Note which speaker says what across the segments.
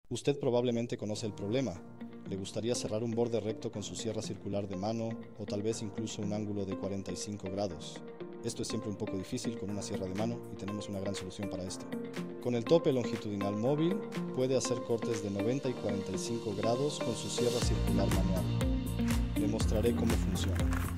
Speaker 1: Usted probablemente conoce el problema. Le gustaría cerrar un borde recto con su sierra circular de mano o tal vez incluso un ángulo de 45 grados. Esto es siempre un poco difícil con una sierra de mano y tenemos una gran solución para esto. Con el tope longitudinal móvil puede hacer cortes de 90 y 45 grados con su sierra circular manual. Le mostraré cómo funciona.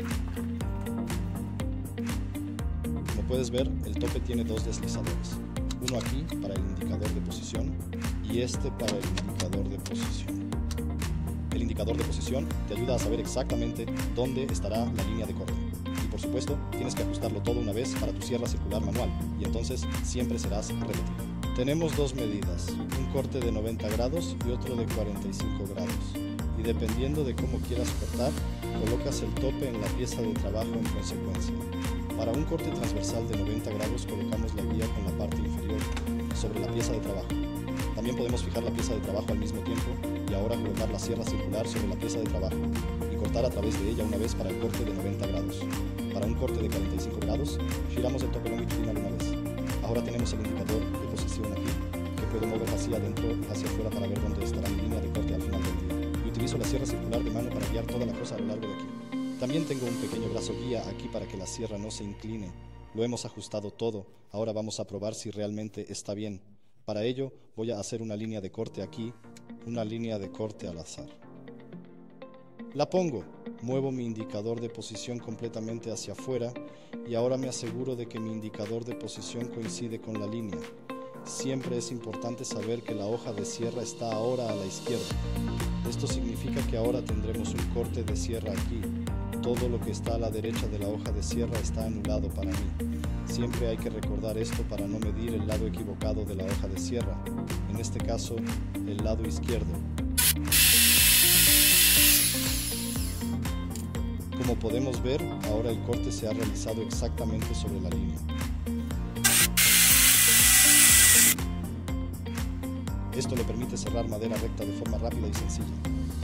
Speaker 1: Como puedes ver, el tope tiene dos deslizadores. Uno aquí para el indicador de posición y este para el indicador de posición. El indicador de posición te ayuda a saber exactamente dónde estará la línea de corte. Y por supuesto, tienes que ajustarlo todo una vez para tu sierra circular manual y entonces siempre serás repetido. Tenemos dos medidas, un corte de 90 grados y otro de 45 grados. Y dependiendo de cómo quieras cortar, colocas el tope en la pieza de trabajo en consecuencia. Para un corte transversal de 90 grados colocamos la guía con la parte inferior sobre la pieza de trabajo. También podemos fijar la pieza de trabajo al mismo tiempo y ahora colocar la sierra circular sobre la pieza de trabajo y cortar a través de ella una vez para el corte de 90 grados. Para un corte de 45 grados, giramos el tope longitudinal una vez. Ahora tenemos el indicador de posición aquí, que puedo mover hacia adentro y hacia afuera para ver dónde estará mi línea de corte al final del día. Y utilizo la sierra circular de mano para guiar toda la cosa a lo largo de aquí. También tengo un pequeño brazo guía aquí para que la sierra no se incline. Lo hemos ajustado todo, ahora vamos a probar si realmente está bien. Para ello voy a hacer una línea de corte aquí, una línea de corte al azar. La pongo, muevo mi indicador de posición completamente hacia afuera y ahora me aseguro de que mi indicador de posición coincide con la línea. Siempre es importante saber que la hoja de sierra está ahora a la izquierda. Esto significa que ahora tendremos un corte de sierra aquí. Todo lo que está a la derecha de la hoja de sierra está anulado para mí. Siempre hay que recordar esto para no medir el lado equivocado de la hoja de sierra, en este caso, el lado izquierdo. Como podemos ver, ahora el corte se ha realizado exactamente sobre la línea. Esto le permite cerrar madera recta de forma rápida y sencilla.